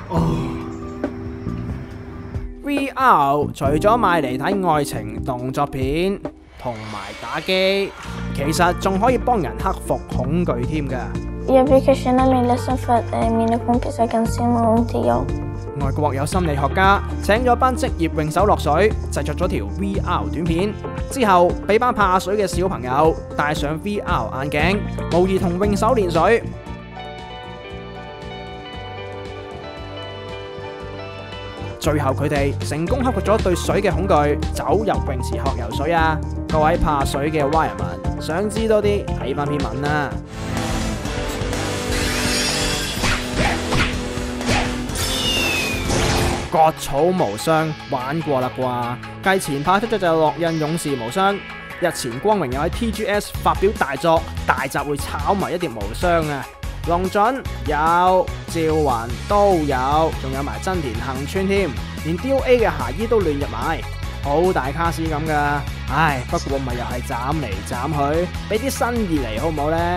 VR 除咗賣嚟睇愛情動作片同埋打機，其實仲可以幫人克服恐懼添㗎。外國有心理學家請咗班職業泳手落水，製作咗條 VR 短片，之後俾班怕水嘅小朋友戴上 VR 眼鏡，模擬同泳手練水。最後佢哋成功克服咗對水嘅恐懼，走入泳池學游水啊！各位怕水嘅蛙人民，想知多啲睇返篇文啦。割草無雙玩過啦啩？繼前排出咗就烙印勇士無雙，日前光榮又喺 TGS 發表大作，大集會炒埋一碟無雙啊！龍準有，趙雲都有，仲有埋真田幸村添，連 DOA 嘅霞衣都亂入埋，好大卡士咁噶。唉，不過咪又係斬嚟斬去，俾啲新意嚟好唔好呢？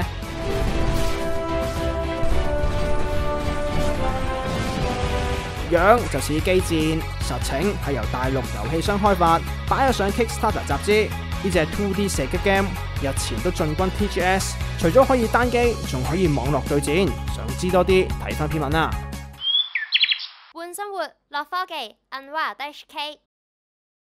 樣就似機戰，實情係由大陸遊戲商開發，擺咗上 Kickstarter 集資。呢隻 2D 射擊 game 日前都進軍 TGS， 除咗可以單機，仲可以網絡對戰。想知多啲，睇翻篇文啦。 換生活，樂科技，Unwired HK。